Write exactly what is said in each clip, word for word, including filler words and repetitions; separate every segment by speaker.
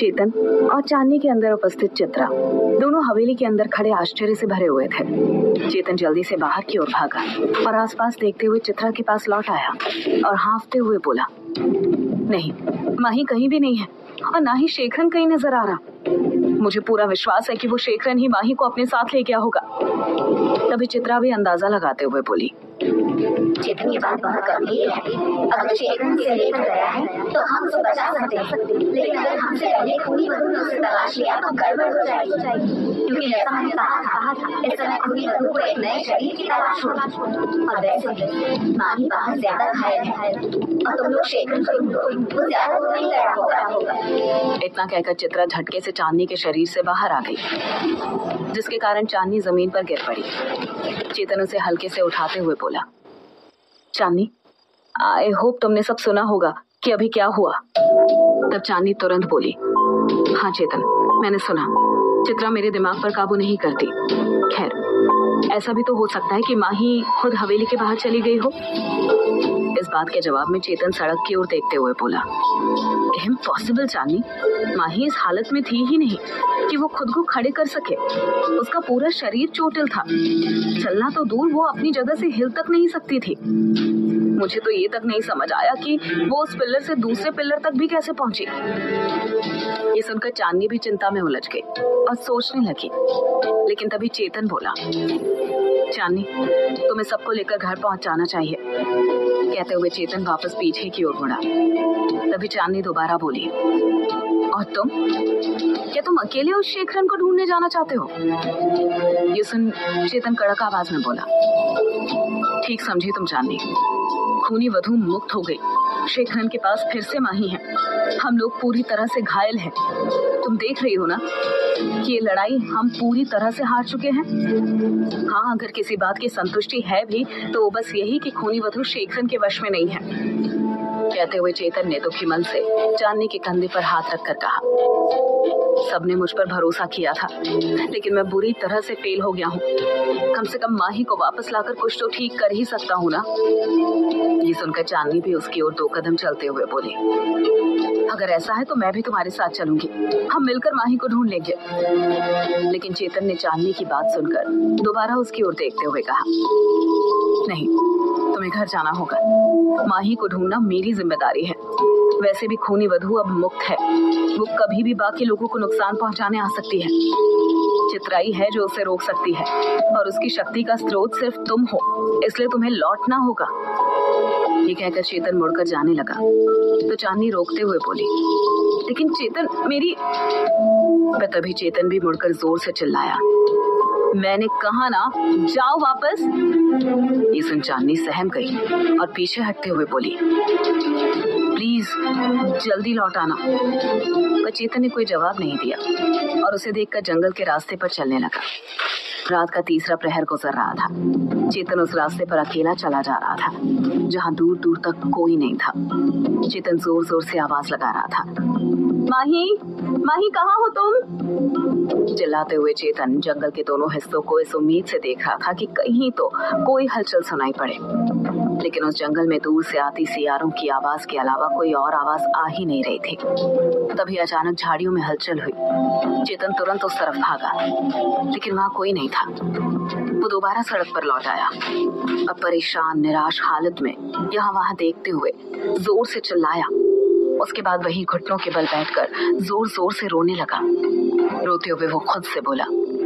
Speaker 1: चेतन और चांदनी के अंदर उपस्थित चित्रा दोनों हवेली के अंदर खड़े आश्चर्य से भरे हुए थे। चेतन जल्दी से बाहर की ओर भागा और आसपास देखते हुए चित्रा के पास लौट आया और हाँफते हुए बोला, नहीं, माही कहीं भी नहीं है और ना ही शेखरन कहीं नजर आ रहा। मुझे पूरा विश्वास है कि वो शेखरन ही माही को अपने साथ ले गया होगा। तभी चित्रा भी अंदाजा लगाते हुए बोली,
Speaker 2: चेतन ये बात बहुत गंभीर है। अगर शेखरन से लेकर गया है तो हम उसे बचा सकते हैं, लेकिन अगर हमसे पहले खूनी वधू ने उसे तलाश लिया तो गड़बड़ हो जाएगी, क्योंकि जैसा मैंने कहा था इस समय खूनी वधू को एक नए शरीर की तलाश होगी। और वैसे भी माही बाहर ज्यादा घायल है और तुम लोग शेखरन को ढूंढो, वो ज्यादा दूर नहीं गया होगा।
Speaker 1: इतना कहकर चित्रा झटके से चांदनी के शरीर से बाहर आ गई, जिसके कारण चांदनी जमीन पर गिर पड़ी। चेतन उसे हल्के से उठाते हुए बोला, चांदनी, आई होप तुमने सब सुना होगा कि अभी क्या हुआ। तब चांदनी तुरंत बोली, हाँ चेतन, मैंने सुना। चित्रा मेरे दिमाग पर काबू नहीं करती। खैर, ऐसा भी तो हो सकता है कि माही खुद हवेली के बाहर चली गई हो। इस बात के जवाब में चेतन सड़क की ओर देखते हुए बोला, इम्पॉसिबल चांदनी, माही इस हालत में थी ही नहीं कि वो खुद को खड़े कर सके। उसका पूरा शरीर चोटिल था, चलना तो दूर, वो अपनी जगह से हिल तक नहीं सकती थी। मुझे तो ये तक नहीं समझ आया कि वो उस पिलर से दूसरे पिलर तक भी कैसे पहुंची। ये सुनकर चांदनी भी चिंता में उलझ गई और सोचने लगी, लेकिन तभी चेतन बोला, चांदनी, तुम्हें सबको लेकर घर पहुंच जाना चाहिए। कहते हुए चेतन वापस पीछे की ओर मुड़ा। तभी चांदनी दोबारा बोली, और तुम, क्या तुम अकेले उस शेखरन को ढूंढने जाना चाहते हो? ये सुन चेतन कड़क आवाज में बोला, ठीक समझी तुम चांदनी, खूनी वधू मुक्त हो गई। शेखरन के पास फिर से माही है। हम लोग पूरी तरह से घायल हैं। तुम देख रही हो ना कि ये लड़ाई हम पूरी तरह से हार चुके हैं। हाँ, अगर किसी बात की संतुष्टि है भी तो बस यही कि खूनी वधू शेखरन के वश में नहीं है। कहते हुए चेतन ने दुखी मन से चांदनी के कंधे पर हाथ रखकर कहा, सबने मुझ पर भरोसा किया था, लेकिन मैं बुरी तरह से फेल हो गया हूँ। कम से कम माही को वापस लाकर कुछ तो ठीक कर ही सकता हूँ ना। ये सुनकर चांदनी भी उसकी ओर दो कदम चलते हुए बोली, अगर ऐसा है तो मैं भी तुम्हारे साथ चलूंगी, हम मिलकर माही को ढूंढ लेंगे। लेकिन चेतन ने चांदनी की बात सुनकर दोबारा उसकी ओर देखते हुए कहा, नहीं, तुम्हें घर जाना होगा। माही को ढूंढना मेरी जिम्मेदारी है। वैसे भी खूनी वधू अब मुक्त है, वो कभी भी बाकी लोगों को नुकसान पहुंचाने आ सकती है। चित्राई है जो उसे रोक सकती है, और उसकी शक्ति का स्रोत सिर्फ तुम हो, इसलिए तुम्हें लौटना होगा। ये कहकर चेतन मुड़कर जाने लगा तो चांदनी रोकते हुए बोली, लेकिन चेतन, मेरी। तभी चेतन भी मुड़कर जोर से चिल्लाया, मैंने कहा ना, जाओ वापस। ये सुन चांदनी सहम गई और पीछे हटते हुए बोली, प्लीज जल्दी लौट आना। पर चेतन ने कोई जवाब नहीं दिया और उसे देखकर जंगल के रास्ते पर चलने लगा। रात का तीसरा प्रहर गुजर रहा था। चेतन उस रास्ते पर अकेला चला जा रहा था, जहाँ दूर दूर तक कोई नहीं था। चेतन जोर जोर से आवाज लगा रहा था, माही, माही कहाँ हो तुम? चिल्लाते हुए चेतन जंगल के दोनों हिस्सों को इस उम्मीद से देख रहा था कि कहीं तो कोई हलचल सुनाई पड़े, लेकिन उस जंगल में दूर से आती सियारों की आवाज के अलावा कोई और आवाज आ ही नहीं रही थी। तभी अचानक झाड़ियों में हलचल हुई। चेतन तुरंत उस तरफ भागा, लेकिन वहाँ कोई नहीं था। वो दोबारा सड़क पर लौट आया। अब परेशान निराश हालत में यहाँ वहाँ देखते हुए जोर से चिल्लाया। उसके बाद वही घुटनों के बल बैठकर जोर जोर से रोने लगा। रोते हुए वो खुद से बोला,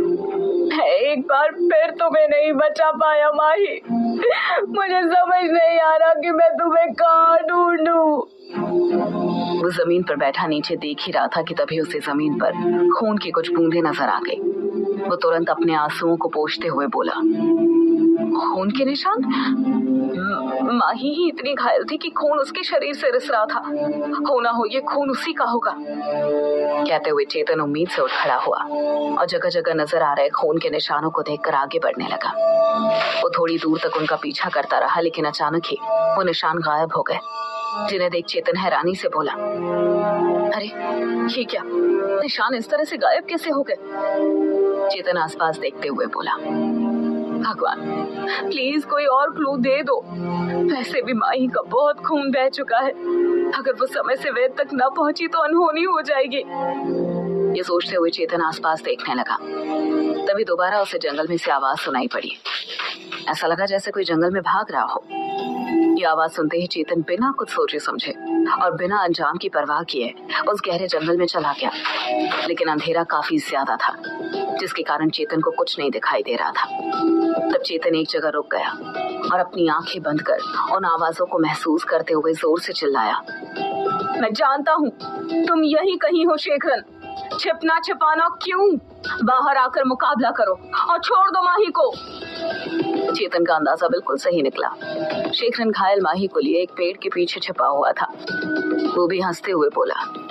Speaker 1: एक बार फिर तुम्हें नहीं बचा पाया माही। मुझे समझ नहीं आ रहा कि मैं तुम्हें कहाँ ढूंढूं। वो जमीन पर बैठा नीचे देख ही रहा था कि तभी उसे जमीन पर खून की कुछ बूंदें नजर आ गई। वो तुरंत अपने आंसुओं को पोंछते हुए बोला, खून के निशान? माही ही इतनी घायल थी कि खून उसके शरीर से रिस रहा था। हो ना हो ये खून उसी का होगा। कहते हुए चेतन उम्मीद से उठ खड़ा हुआ और जगह जगह नजर आ रहे खून के निशानों को देखकर आगे बढ़ने लगा। वो थोड़ी दूर तक उनका पीछा करता रहा, लेकिन अचानक ही वो निशान गायब हो गए, जिन्हें देख चेतन हैरानी से बोला, अरे ये क्या, निशान इस तरह से गायब कैसे हो गए? चेतन आसपास देखते हुए बोला, भगवान प्लीज कोई और क्लू दे दो। वैसे भी माही का बहुत खून बह चुका है। अगर वो समय से वेद तक न पहुंची तो अनहोनी हो जाएगी। ये सोचते हुए चेतन आसपास देखने लगा। तभी दोबारा उसे जंगल में से आवाज सुनाई पड़ी। ऐसा लगा जैसे कोई जंगल में भाग रहा हो। ये आवाज सुनते ही चेतन बिना कुछ सोचे समझे और बिना अंजाम की परवाह किए उस गहरे जंगल में चला गया। लेकिन अंधेरा काफी ज्यादा था, जिसके कारण चेतन को कुछ नहीं दिखाई दे रहा था। तब चेतन एक जगह रुक गया और अपनी आंखें बंद कर उन आवाजों को महसूस करते हुए जोर से चिल्लाया, मैं जानता हूँ तुम यहीं कहीं हो शेखरन। छिपना छिपाना क्यों? बाहर आकर मुकाबला करो और छोड़ दो माही को। चेतन का अंदाजा बिल्कुल सही निकला। शेखरन घायल माही को लिए एक पेड़ के पीछे छिपा हुआ था। वो भी हंसते हुए बोला,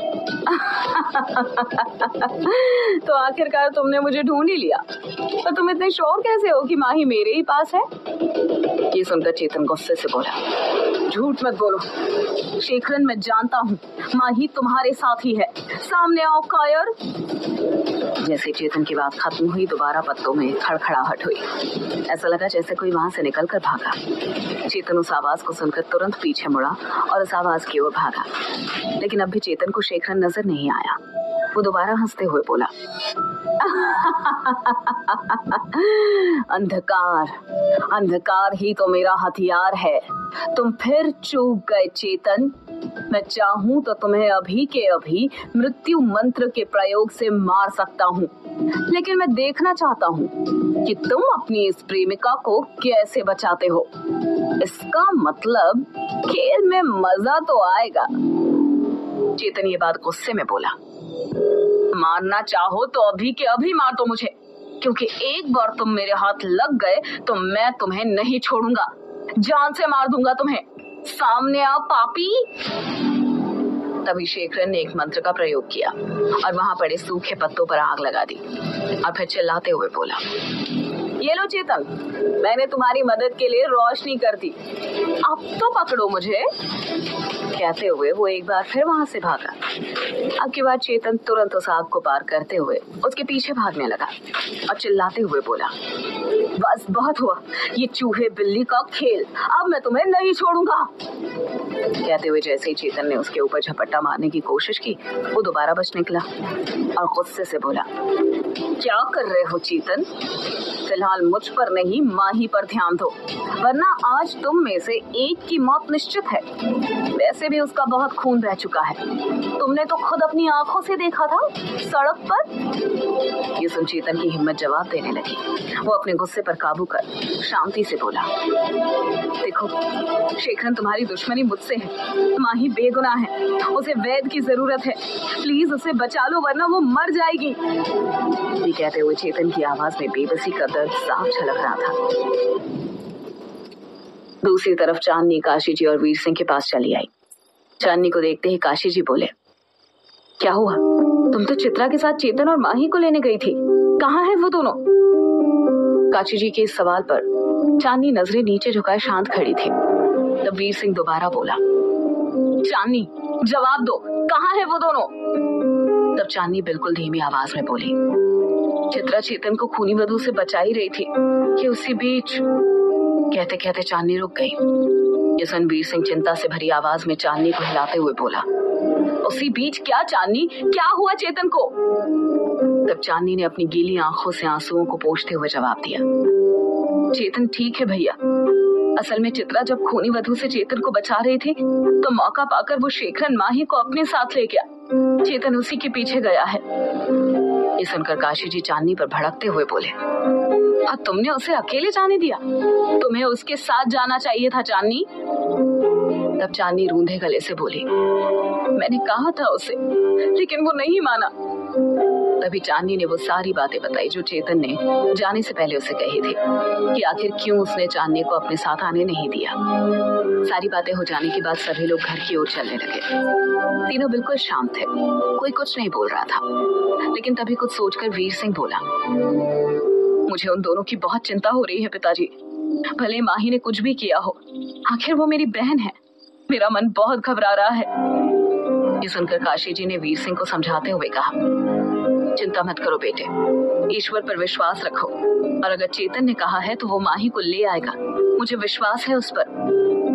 Speaker 1: तो आखिरकार तुमने मुझे ढूंढ ही लिया। तो तुम इतने श्योर कैसे हो कि माही मेरे ही पास है? ये सुनकर चेतन गुस्से से बोला, झूठ मत बोलो शेखरन, मैं जानता हूँ माही तुम्हारे साथ ही है। सामने आओ कायर। जैसे चेतन की बात खत्म हुई दोबारा पत्तों में खड़खड़ाहट हुई। ऐसा लगा जैसे कोई वहां से निकलकर भागा। चेतन उस आवाज को सुनकर तुरंत पीछे मुड़ा और उस आवाज की ओर भागा। लेकिन अब भी चेतन को शेखरन नजर नहीं आया। वो दोबारा हंसते हुए बोला, अंधकार अंधकार ही तो मेरा हथियार है। तुम फिर चूक गए चेतन। मैं चाहूं तो तुम्हें अभी के अभी मृत्यु मंत्र के प्रयोग से मार सकता हूँ, लेकिन मैं देखना चाहता हूँ कि तुम अपनी इस प्रेमिका को कैसे बचाते हो। इसका मतलब खेल में मजा तो आएगा। चेतन ये बात गुस्से में बोला, मारना चाहो तो अभी के अभी मार दो मुझे, क्योंकि एक बार तुम मेरे हाथ लग गए तो मैं तुम्हें नहीं छोड़ूंगा। जान से मार दूंगा तुम्हें। सामने आओ पापी। तभी शेखरन ने एक मंत्र का प्रयोग किया और वहां पड़े सूखे पत्तों पर आग लगा दी और फिर चिल्लाते हुए बोला, ये लो चेतन, मैंने तुम्हारी मदद के लिए रोशनी कर दी, अब तो पकड़ो मुझे। कहते हुए वो एक बार फिर वहां से भागा। अब की बार चेतन तुरंत उस आग को पार करते हुए उसके पीछे भागने लगा और चिल्लाते हुए बोला, बस बहुत हुआ ये चूहे बिल्ली का खेल, अब मैं तुम्हें नहीं छोड़ूंगा। कहते हुए जैसे ही चेतन ने उसके ऊपर झपट्टा मारने की कोशिश की, वो दोबारा बच निकला और गुस्से से बोला, क्या कर रहे हो चेतन? फिलहाल मुझ पर नहीं माही पर ध्यान दो, वरना आज तुम में से एक की मौत निश्चित है। वैसे भी उसका बहुत खून बह चुका है, तुमने तो खुद अपनी आंखों से देखा था सड़क पर। ये सुन चेतन की हिम्मत जवाब देने लगी। वो अपने गुस्से पर काबू कर शांति से बोला, देखो शेखरन, तुम्हारी दुश्मनी मुझसे है, माही बेगुनाह है, उसे वैद की जरूरत है, प्लीज उसे बचा लो वरना वो मर जाएगी। ये कहते हुए चेतन की आवाज में बेबसी का दर्द साफ झलक रहा था। दूसरी तरफ चांदनी काशी जी और वीर सिंह के पास चली आई। चांदनी को देखते ही काशी जी बोले, क्या हुआ? तुम तो चित्रा के साथ चेतन और माही को लेने गई थी, कहाँ है वो दोनों? काशी जी के इस सवाल पर चांदनी नजरें नीचे झुकाए शांत खड़ी थी। तब वीर सिंह दोबारा बोला, चांदनी जवाब दो, कहाँ है वो दोनों? तब चांदनी बिल्कुल धीमी आवाज में बोली, चित्रा चेतन को खूनी वधू से बचा ही रही थी कि उसी बीच। कहते कहते चांदनी रुक गई। ये सुन वीर सिंह चिंता से भरी आवाज में चांदनी को हिलाते हुए बोला, उसी बीच क्या चांदनी, क्या हुआ चेतन को? तब चांदनी ने अपनी गीली आंखों से आंसुओं को पोंछते हुए जवाब दिया, चेतन ठीक है भैया, असल में चित्रा जब खूनी वधू से चेतन को बचा रही थी तो मौका पाकर वो शेखरन माही को अपने साथ ले गया, चेतन उसी के पीछे गया है। ये सुनकर काशी जी चांदनी पर भड़कते हुए बोले, और तुमने उसे अकेले जाने दिया? तुम्हें उसके साथ जाना चाहिए था चांदनी। तब चांदनी रूंधे गले से बोली, मैंने कहा था उसे, लेकिन वो नहीं माना। तभी चांदनी ने वो सारी बातें बताई जो चेतन ने जाने से पहले उसे कही थी, कि आखिर क्यों उसने चांदनी को अपने साथ आने नहीं दिया। सारी बातें हो जाने के बाद सभी लोग घर की ओर चलने लगे। तीनों बिल्कुल शांत थे, कोई कुछ नहीं बोल रहा था। लेकिन तभी कुछ सोचकर वीर सिंह बोला, मुझे उन दोनों की बहुत चिंता हो रही है पिताजी, भले माही ने कुछ भी किया हो, आखिर वो मेरी बहन है, मेरा मन बहुत घबरा रहा है। ये सुनकर काशी जी ने वीर सिंह को समझाते हुए कहा, चिंता मत करो बेटे, ईश्वर पर विश्वास रखो, और अगर चेतन ने कहा है तो वो माही को ले आएगा, मुझे विश्वास है उस पर।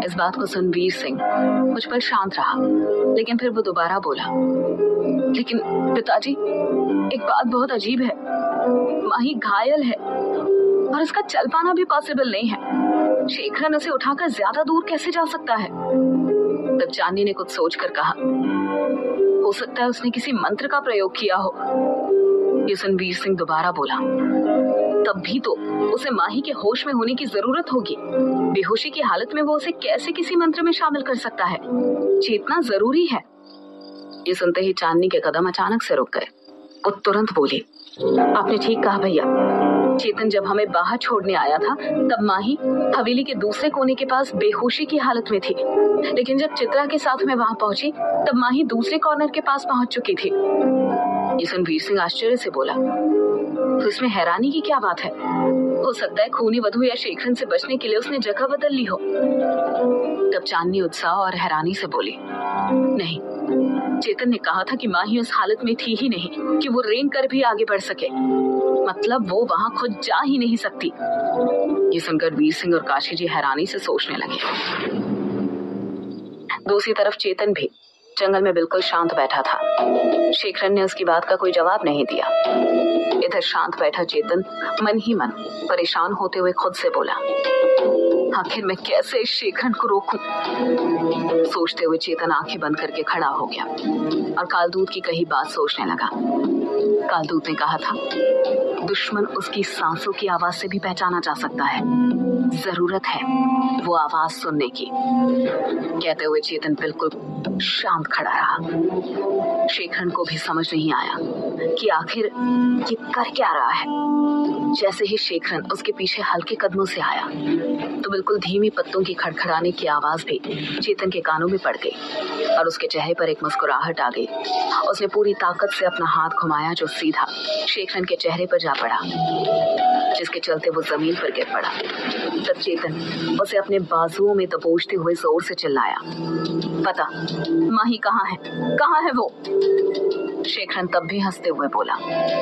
Speaker 1: इस बात को सुन वीर सिंह कुछ पल शांत रहा, लेकिन फिर वो दोबारा बोला, लेकिन पिताजी एक बात बहुत अजीब है, माही घायल है और उसका चल पाना भी पॉसिबल नहीं है। शेखरन उसे उठाकर ज्यादा दूर कैसे जा सकता है? तब चांदनी ने कुछ सोचकर कहा, हो सकता है उसने किसी मंत्र का प्रयोग किया हो। ये सुन वीर सिंह दोबारा बोला, तब भी तो उसे माही के होश में होने की जरूरत होगी। बेहोशी की हालत में वो उसे कैसे किसी मंत्र में शामिल कर सकता है? चेतना जरूरी है। ये सुनते ही चांदनी के कदम अचानक से रुक गए। वो तुरंत बोली, आपने ठीक कहा भैया, चेतन जब हमें बाहर छोड़ने आया था तब माही हवेली के दूसरे कोने के पास बेहोशी की हालत में थी, लेकिन जब चित्रा के साथ मैं वहां पहुंची तब माही दूसरे कॉर्नर के पास पहुंच चुकी थी। ये सुन वीर सिंह आश्चर्य से बोला, तो इसमें हैरानी की क्या बात है? हो सकता है खूनी वधू या शेखरन से बचने के लिए उसने जगह बदल ली हो। तब चांदनी उत्साह और हैरानी से बोली, नहीं, चेतन ने कहा था कि माही उस हालत में थी ही नहीं कि वो रेंग कर भी आगे बढ़ सके, मतलब वो वहां खुद जा ही नहीं सकती। ये सुनकर वीर सिंह और काशी जी हैरानी से सोचने लगे। दूसरी तरफ चेतन भी जंगल में बिल्कुल शांत बैठा था। शेखरन ने उसकी बात का कोई जवाब नहीं दिया। इधर शांत बैठा चेतन मन ही मन परेशान होते हुए खुद से बोला, आखिर मैं कैसे इस शेखरन को रोकूं? सोचते हुए चेतन आंखें बंद करके खड़ा हो गया और कालदूत की कही बात सोचने लगा। कालदूत ने कहा था, दुश्मन उसकी सांसों की आवाज से भी पहचाना जा सकता है, जरूरत है वो आवाज सुनने की। कहते हुए चेतन बिल्कुल शांत खड़ा रहा। शेखरन को भी समझ नहीं आया कि आखिर ये कर क्या रहा है। जैसे ही शेखरन उसके पीछे हल्के कदमों से आया तो बिल्कुल धीमी पत्तों की खड़खड़ाने की आवाज भी चेतन के कानों में पड़ गई और उसके चेहरे पर एक मुस्कुराहट आ गई। उसने पूरी ताकत से अपना हाथ घुमाया जो सीधा शेखरन के चेहरे पर जा पड़ा, जिसके चलते वो जमीन पर गिर पड़ा। तब चेतन उसे अपने बाजुओं में दबोचते हुए जोर से चिल्लाया, पता माही कहाँ है, कहाँ है वो? शेखरन तब भी हंसते हुए बोला,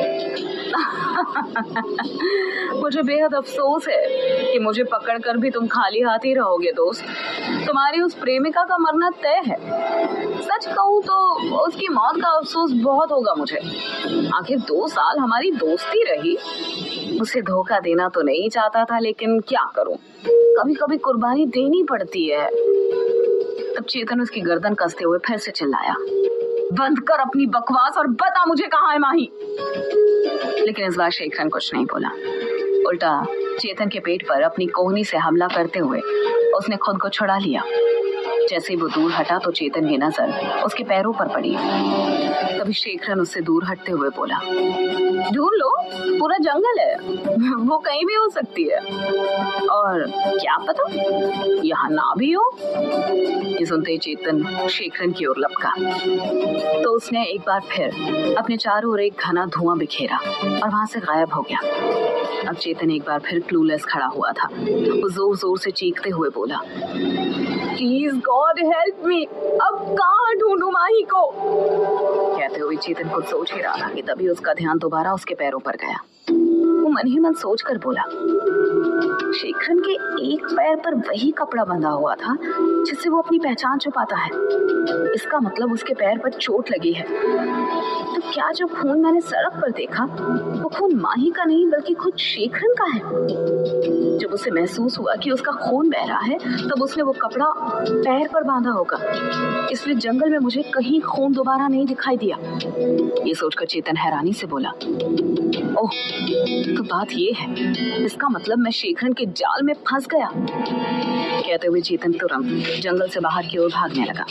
Speaker 1: मुझे बेहद अफसोस है कि मुझे पकड़कर भी तुम खाली हाथ ही रहोगे दोस्त। तुम्हारी उस प्रेमिका का मरना तय है। सच कहूँ तो उसकी मौत का अफसोस बहुत होगा मुझे। आखिर दो साल हमारी दोस्ती रही। उसे धोखा देना तो नहीं चाहता था, लेकिन क्या करूं, कभी कभी कुर्बानी देनी पड़ती है। तब चेतन उसकी गर्दन कसते हुए फिर से चिल्लाया, बंद कर अपनी बकवास और बता मुझे कहाँ है माही। लेकिन इस बार शेखरन कुछ नहीं बोला। उल्टा चेतन के पेट पर अपनी कोहनी से हमला करते हुए उसने खुद को छुड़ा लिया। जैसे वो दूर हटा तो चेतन की नजर उसके पैरों पर पड़ी। तभी शेखरन उससे दूर हटते हुए बोला, ढूंढ लो, पूरा जंगल है, वो कहीं भी हो सकती है, और क्या पता यहाँ ना भी हो। ये सुनते ही चेतन शेखरन की ओर लपका तो उसने एक बार फिर अपने चारों ओर एक घना धुआं बिखेरा और वहां से गायब हो गया। अब चेतन एक बार फिर क्लूलेस खड़ा हुआ था। वो जोर जोर से चीखते हुए बोला, प्लीज गॉड हेल्प मी, अब कहाँ ढूंढूं माही को? कहते हुए चेतन खुद सोच ही रहा था कि तभी उसका ध्यान दोबारा उसके पैरों पर गया। वो मन ही मन सोच कर बोला, शेखरन के एक पैर पर वही कपड़ा बंधा हुआ था जिससे वो अपनी पहचान छुपाता है। इसका मतलब उसके पैर पर चोट लगी है। तो क्या जो खून मैंने सड़क पर देखा वो खून माही का नहीं बल्कि खुद शेखरन का है? जब उसे महसूस हुआ कि उसका खून बह रहा है तब उसने वो कपड़ा पैर पर बांधा होगा, इसलिए जंगल में मुझे कहीं खून दोबारा नहीं दिखाई दिया। ये सोचकर चेतन हैरानी से बोला, ओह, तो बात ये है, इसका मतलब मैं शेखरन के जाल में फंस गया। कहते हुए चेतन तुरंत जंगल से बाहर की ओर भागने लगा।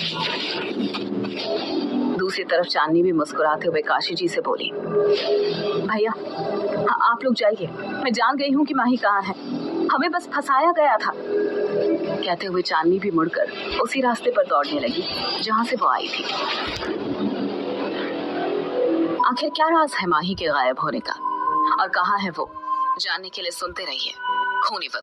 Speaker 1: दूसरी तरफ चांदनी भी मुस्कुराते हुए काशी जी से बोली, भैया हाँ, आप लोग जाइए, मैं जान गई हूँ कि माही कहाँ है, हमें बस फंसाया गया था। कहते हुए चांदनी भी मुड़कर उसी रास्ते पर दौड़ने लगी जहाँ से वो आई थी। आखिर क्या राज है माही के गायब होने का और कहाँ है वो, जानने के लिए सुनते रहिए खूनी वक्त।